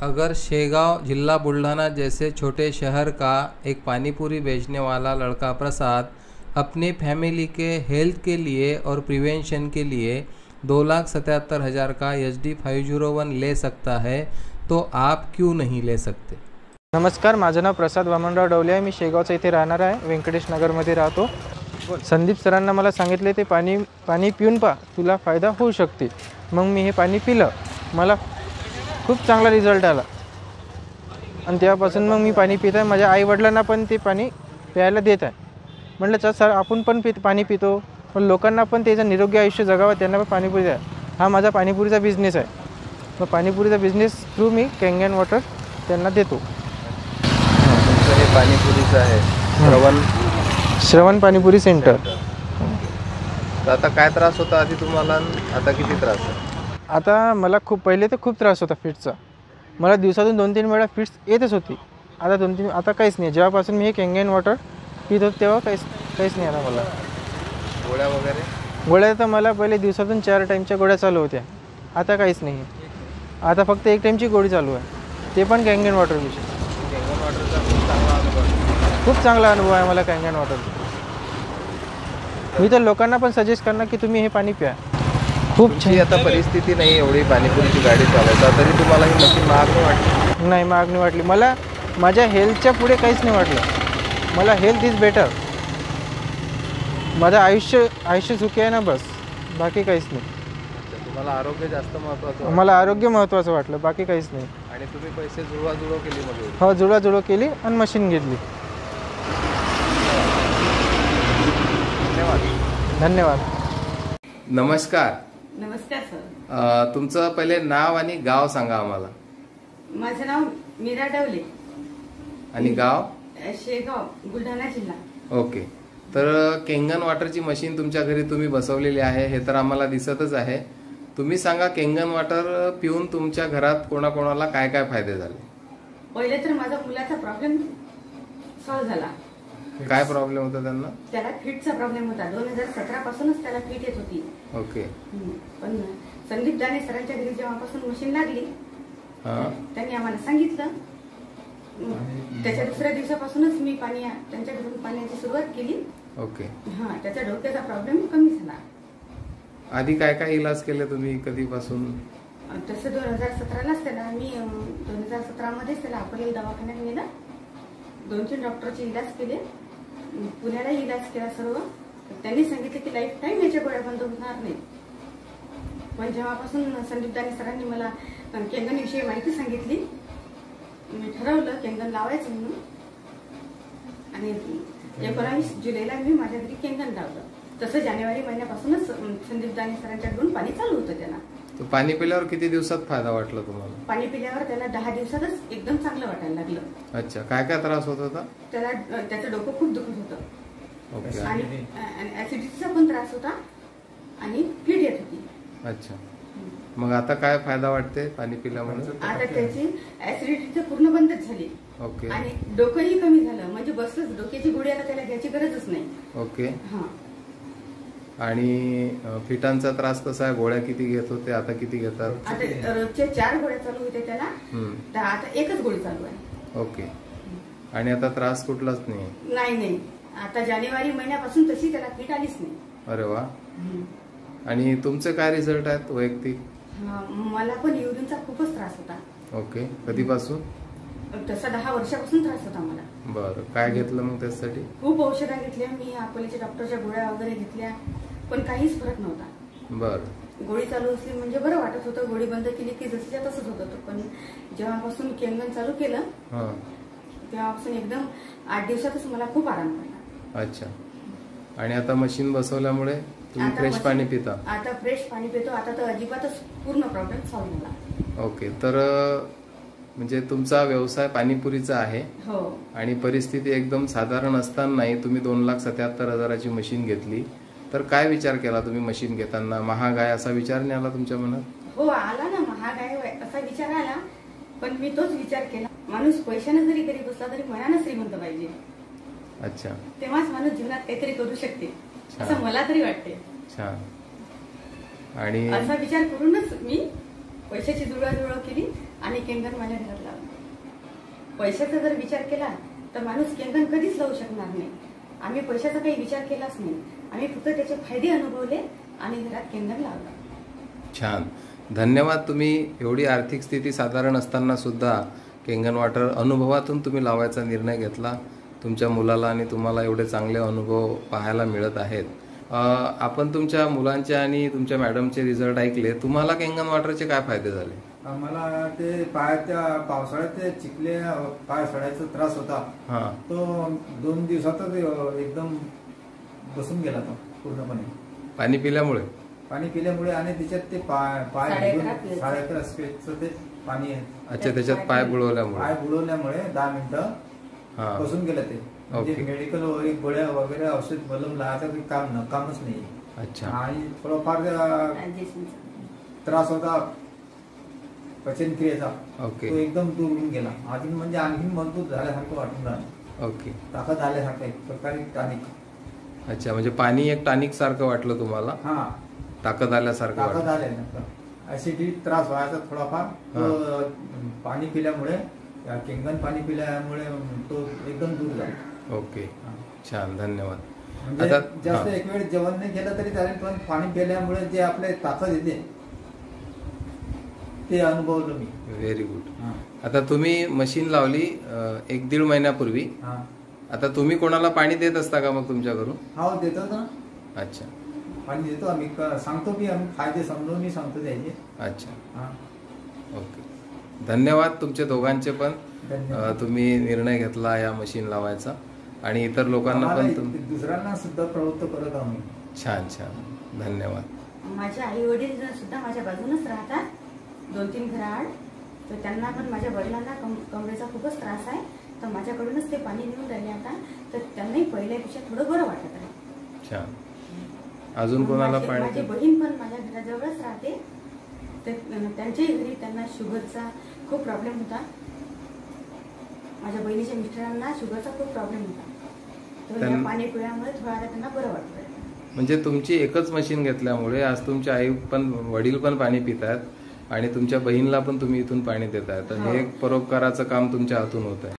अगर शेगांव जिला बुल्ढाना जैसे छोटे शहर का एक पानीपुरी बेचने वाला लड़का प्रसाद अपनी फैमिली के हेल्थ के लिए और प्रिवेंशन के लिए 2,77,000 का HD501 ले सकता है, तो आप क्यों नहीं ले सकते। नमस्कार, माझं नाव प्रसाद वामनराव डवले आहे। मी शेगावचा इथे राहणार आहे, व्यंकटेश नगरमध्ये राहतो। संदीप सरांना मला सांगितले ते पाणी पिऊन पहा, तुला फायदा होऊ शकते। मग मी हे पाणी पिलं, मला खूप चांगला रिझल्ट आला आणि तेव्हापासून मग मी पाणी पित आहे। माझ्या आईवडिलांना पण ते पाणी प्यायला देत आहे। म्हटलं चल सर, आपण पण पाणी पितो, पण लोकांना पण त्याचं निरोगी आयुष्य जगावं, त्यांना पण पाणीपुरी द्या। हा माझा पाणीपुरीचा बिझनेस आहे। मग पाणीपुरीचा बिझनेस थ्रू मी कॅंगन वॉटर त्यांना देतो। तुमचं हे पाणीपुरीचं आहे श्रवण पाणीपुरी सेंटर। तर आता काय त्रास होता आधी तुम्हाला, आता किती त्रास आहे? आता मला पहिले तर खूप त्रास होता फिट्सचा। मला दिवसातून 2-3 वेळा फिट्स येतच होती। आता काहीच नाही। जेव्हापासून मी हे कॅंगन वॉटर पित होतो तेव्हा काहीच नाही आता मला। गोळ्या वगैरे? गोळ्या तर मला पहिले दिवसातून 4 टाईमच्या गोळ्या चालू होत्या, आता काहीच नाही। आता फक्त 1 टाईमची गोळी चालू आहे, ते पण कॅंगन वॉटर विषयी। कॅंगन वॉटरचा खूप चांगला अनुभव आहे। खूप चांगला अनुभव आहे मला कॅंगन वॉटरचा। मी तर लोकांना पण सजेस्ट करणार की तुम्ही हे पाणी प्या। खूप छान। आता परिस्थिती नाही एवढी पाणीपुरीची गाडी चालवायचा, तरी तुम्हाला ही मशीन महाग नाही वाटली? नाही, महाग नाही वाटली मला। माझ्या हेल्थच्या पुढे काहीच नाही वाटलं। मला हेल्थ इज बेटर। माझं आयुष्य सुखी आहे ना, बस, बाकी काहीच नाही। तुम्हाला आरोग्य जास्त महत्त्वाचं? मला आरोग्य महत्त्वाचं वाटलं, बाकी काहीच नाही। आणि तुम्ही पैसे जुळवाजुळव केली? मग हो, जुळवाजुळव केली आणि मशीन घेतली। धन्यवाद। नमस्कार। नमस्कार सर। तुमचं पहिले नाव आणि गाव सांगा आम्हाला। माझं नाव मीरा डवले आणि गाव? शेगाव, बुलढाणा जिल्हा। ओके। तर कॅंगन वॉटरची मशीन तुमच्या घरी तुम्ही बसवलेली आहे, हे तर आम्हाला दिसतच आहे। तुम्ही सांगा, कॅंगन वॉटर पिऊन तुमच्या घरात कोणाकोणाला काय काय फायदे झाले? पहिले तर माझा मुलाचा प्रॉब्लेम सॉल्व्ह झाला। काय प्रॉब्लेम होता त्यांना? त्याला फिटचा प्रॉब्लेम होता। 2017 पासूनच त्याला फिट येत होती। ओके। पण संदीप दाने सरांच्या घरी जेव्हापासून मशीन लागली, त्यांनी आम्हाला सांगितलं। त्याच्या दुसऱ्या दिवसापासूनच मी त्यांच्या घरून पाण्याची सुरुवात केली। ओके। त्याचा डोक्याचा प्रॉब्लेम कमी झाला। आधी काय काय इलाज केले तुम्ही, कधीपासून? तसं 2017लाच त्याला मी 2017 मध्येच त्याला अकोला दवाखान्यात नेलं। 2-3 डॉक्टरचे इलाज केले, पुण्याला इलाज केला सर्व। त्यांनी सांगितले की लाईफ टाईम याच्या गोळ्या बंद होणार नाही। पण जेव्हापासून संदीप दाने सरांनी मला कॅंगन विषयी माहिती सांगितली, मी ठरवलं कॅंगन लावायचं म्हणून। आणि 19 जुलैला मी माझ्या घरी कॅंगन लावलं। तसं जानेवारी महिन्यापासूनच संदीप दाने सरांच्याकडून पाणी चालू होतं त्याला। पाणी पिल्यावर किती दिवसात फायदा वाटला तुम्हाला? पाणी पिल्यावर त्याला 10 दिवसातच एकदम चांगलं वाटायला लागलं। अच्छा, काय काय त्रास होत होता त्याला? त्याचं डोकं खूप दुखत होतं। ओके। आणि ऍसिडिटीचा पण त्रास होता आणि फिट येत होती। अच्छा, मग आता काय फायदा वाटते पाणी पिल्यामुळे? आता त्याची ऍसिडिटी पूर्ण बंदच झाली। ओके। आणि डोकंही कमी झालं, म्हणजे बसलंच, डोक्याची गोळी आता त्याला घ्यायची गरजच नाही। ओके। आणि फिटांचा त्रास कसा आहे? गोळ्या किती घेत होते, आता किती घेतात? आता रोजच्या 4 गोळ्या चालू होते त्याला, तर आता 1च गोळी चालू आहे। ओके। आणि आता त्रास कुठलाच नाही? नाही, आता जानेवारी महिन्यापासून तशी त्याला फिट आलीच नाही। अरे वा। आणि तुमचे काय रिझल्ट आहेत वैयक्तिक? मला पण युरिनचा खूपच त्रास होता। ओके। कधीपासून? तसा 10 वर्षापासून त्रास होता मला। बरं, काय घेतलं मग त्यासाठी? खूप औषधं घेतल्या मी, अकोल्याच्या डॉक्टरच्या गोळ्या वगैरे घेतल्या, पण काहीच फरक नव्हता। बरं। गोळी चालू असली म्हणजे बरं वाटत होतं, गोळी बंद केली की जसंच्या तसंच होत होतं। पण जेव्हापासून कॅंगन चालू केलं तेव्हापासून एकदम 8 दिवसातच मला खूप आराम मिळाला। अच्छा। आणि आता मशीन बसवल्यामुळे तुम्ही फ्रेश पाणी पिता? आता फ्रेश पाणी पितो। आता तर अजिबातच पूर्ण प्रॉब्लेम सॉल्व्ह झाला। ओके। तर म्हणजे तुमचा व्यवसाय पाणीपुरीचा आहे। हो। आणि परिस्थिती एकदम साधारण असतानाही तुम्ही 2,77,000ची मशीन घेतली, तर काय विचार केला तुम्ही मशीन घेताना? महाग आहे असा विचार नाही आला तुमच्या मनात? हो, आला ना, महाग आहे असा विचार आला, पण मी तोच विचार केला, माणूस पैशाने जरी गरीब असला तरी मनानं श्रीमंत पाहिजे। अच्छा। तेव्हाच माणूस जीवनात काहीतरी करू शकते, असं मला तरी वाटते। छान। आणि असा विचार करूनच मी पैशाची जुळवाजुळव केली आणि आणि केंगण माझ्या घरात लावलं. पैशाचा जर विचार केला तर माणूस केंगण कधीच लावू शकणार नाही. आम्ही पैशाचा काही विचार केलाच नाही. आम्ही फक्त त्याचे फायदे अनुभवले आणि घरात केंगण लावलं. छान, धन्यवाद. तुम्ही एवढी आर्थिक स्थिती साधारण असताना सुद्धा केंगन वॉटर अनुभवातून तुम्ही लावायचा निर्णय घेतला. तुमच्या मुलाला आणि तुम्हाला एवढे चांगले अनुभव पाहायला मिळत आहेत. आपण तुमच्या मुलांचे आणि तुमच्या मॅडमचे रिझल्ट ऐकले. तुम्हाला केंगन वॉटरचे काय फायदे झाले? आम्हाला ते पायाच्या पावसाळ्यात ते चिखले पाय सडायचा त्रास होता. हां, तो 2 दिवसातच एकदम बसून गेला तो पूर्णपणे पाणी पिल्यामुळे. पाणी पिल्यामुळे आणि त्याच्यात ते पाय 11.5 स्पेसचं ते पाणी आहे. अच्छा, त्याच्यात पाय बुडवल्यामुळे. पाय बुडवल्यामुळे 10 मिनिटं हां, बसून गेलं ते. म्हणजे ओके. मेडिकल वगैरे गोळ्या वगैरे औषध बलम लावायचं काही कामच नाही. अच्छा, आणि थोडाफार ऍडजस्टमेंटचं. त्रास होता पचनक्रियेचा, ओके, तो एकदम दूर होऊन गेला. अजून म्हणजे आणखी मजबूत झाल्यासारखं वाटून राहिलं. ओके. ताकद आल्यासारखं एक प्रकारे टॉनिक. अच्छा, म्हणजे पाणी एक टॉनिक सारखं वाटलं तुम्हाला? हा, ताकद आल्यासारखं ताकद वाटलं. आले नंतर ऍसिडिटी त्रास व्हायचा थोडाफार. तो पाणी पिल्यामुळे, केंगण पाणी पिल्यामुळे तो एकदम दूर झाला. ओके, छान, धन्यवाद. म्हणजे आता जास्त हां, एक वेळ जेवण नाही केलं तरी चालेल, पण पाणी पिल्यामुळे जे आपले ताकद येते ते अनुभवलं मी. Very good. हा. आता तुम्ही मशीन लावली 1-1.5 महिन्यापूर्वी. हा. आता तुम्ही कोणाला पाणी देत असता का मग तुमच्या घरून? हो, देतो ना, अच्छा, पाणी देतो आम्ही. सांगतो की आम्ही फायदे समजून मी सांगतो त्याचे. अच्छा, हा, ओके. धन्यवाद तुमचे दोघांचे पण. धन्यवाद. तुम्ही निर्णय घेतला या मशीन लावायचा आणि इतर लोकांना आम्हाला पण दुसऱ्यांना सुद्धा प्रवृत्त करत आहोत. छान छान, धन्यवाद. माझे आई वडील सुद्धा माझ्या बाजूनच राहतात 2-3 घराआड. तर त्यांना पण, माझ्या वडिलांना कमरेचा खूपच त्रास आहे. तर माझ्याकडूनच ते पाणी नेऊन राहिले आता. तर त्यांनाही पहिल्यापेक्षा थोडं बरं वाटत आहे. छान. अजून कोणाला माझी पाणी? बहीण पण माझ्या घराजवळच राहते. तर त्यांच्याही घरी त्यांना शुगरचा खूप प्रॉब्लेम होता. माझ्या बहिणीच्या मिस्टरांना शुगरचा खूप प्रॉब्लेम होता. तर या पाणी पिल्यामुळे थोडा त्यांना बरं वाटतं. म्हणजे तुमची एकच मशीन घेतल्यामुळे आज तुमचे आई पण, वडील पण पाणी पितात आणि तुमच्या बहिणीला पण तुम्ही इथून पाणी देताय. तर हे एक परोपकाराचं काम तुमच्या हातून होत आहे.